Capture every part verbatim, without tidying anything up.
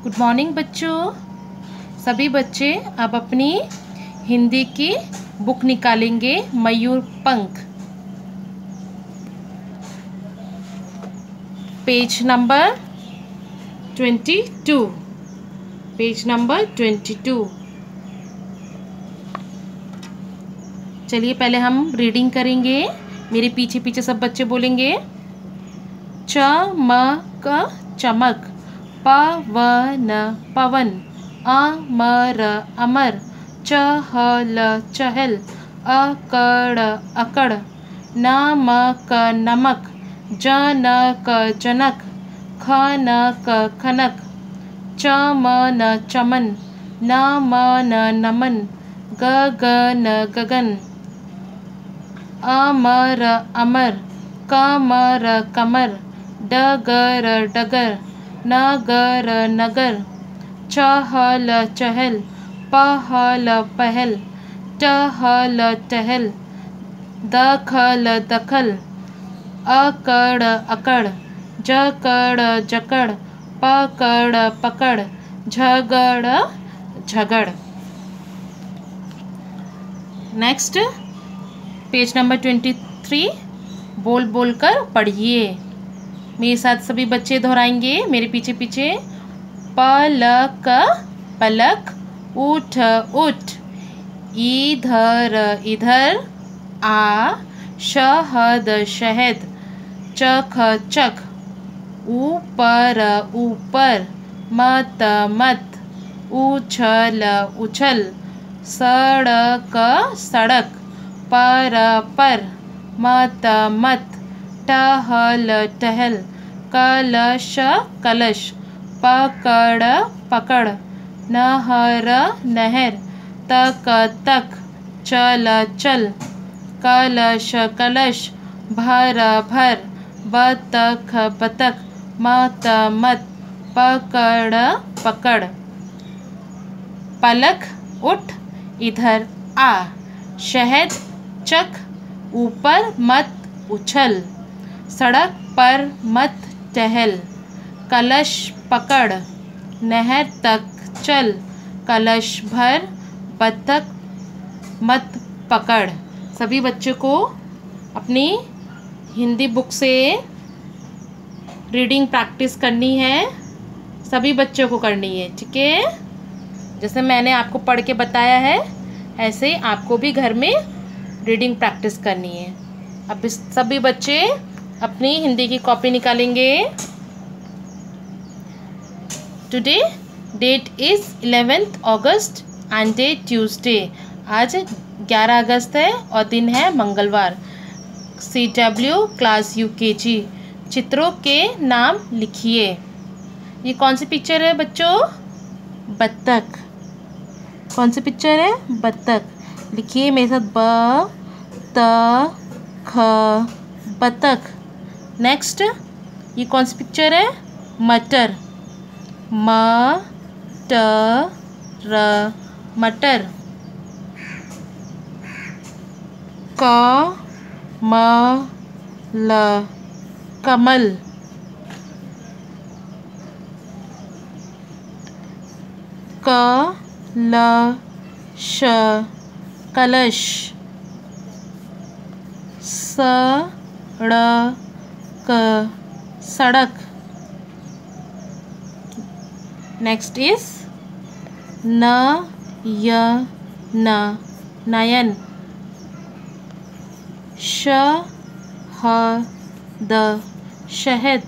Good morning बच्चों। सभी बच्चे अब अपनी हिंदी की बुक निकालेंगे Mayur Pankh. Page number twenty two page number twenty two. चलिए पहले हम रीडिंग करेंगे। मेरे पीछे पीछे सब बच्चे बोलेंगे। चमक चमक, पवन पवन, अमर अमर, चहल चहल, अकड़ अकड़, नमक नमक, जनक जनक, खनक खनक, चमन चमन, नमन नमन, गगन गगन, अमर अमर, कमर कमर, डगर डगर, नगर नगर, चहल चहल, पहल पहल, टहल टहल, दखल दखल, अकड़ अकड़, जकड़ जकड़, पकड़ पकड़, झगड़ झगड़। Next page number twenty three. बोल बोल कर पढ़िए। मेरे साथ सभी बच्चे दोहराएंगे मेरे पीछे पीछे। पलक पलक, उठ उठ, इधर इधर, आ शहद शहद, चख चख, ऊपर ऊपर, मत मत, उछल उछल, सड़क सड़क, पर पर, मत मत, टहल टहल, कलश कलश, पकड़ पकड़, नहर नहर, तक तक, चल चल, कलश कलश, भर भर, बतख बतख, मत मत, पकड़ पकड़। पलक उठ, इधर आ, शहद चख, ऊपर मत उछल, सड़क पर मत टहल, कलश पकड़, नहर तक चल, कलश भर, बतख मत पकड़। सभी बच्चों को अपनी हिंदी बुक से रीडिंग प्रैक्टिस करनी है। सभी बच्चों को करनी है, ठीक है। जैसे मैंने आपको पढ़ के बताया है ऐसे आपको भी घर में रीडिंग प्रैक्टिस करनी है। अब इस सभी बच्चे अपनी हिंदी की कॉपी निकालेंगे। Today date is eleventh August and day Tuesday. आज ग्यारह अगस्त है और दिन है मंगलवार। सी डब्ल्यू क्लास यू के जी। चित्रों के नाम लिखिए। ये कौन सी पिक्चर है बच्चों? बत्तख। कौन सी पिक्चर है? बत्तख। लिखिए मेरे साथ। ब त ख, बत्तख। नेक्स्ट, ये कौन सी पिक्चर है? मटर। म ट र, मटर। क म ल, कमल। क ल श, कलश। स ड़ क, सड़क। नेक्स्ट इज न य न, नयन। श ह द, शहद।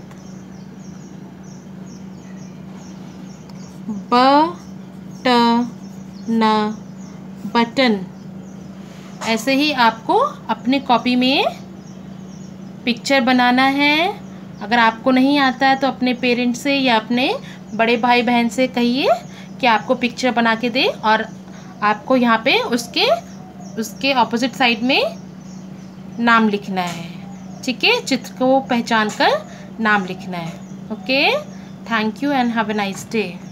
ब ट न, बटन। ऐसे ही आपको अपनी कॉपी में पिक्चर बनाना है। अगर आपको नहीं आता है तो अपने पेरेंट्स से या अपने बड़े भाई बहन से कहिए कि आपको पिक्चर बना के दे, और आपको यहाँ पे उसके उसके ऑपोजिट साइड में नाम लिखना है, ठीक है। चित्र को पहचान कर नाम लिखना है। Okay, thank you and have a nice day.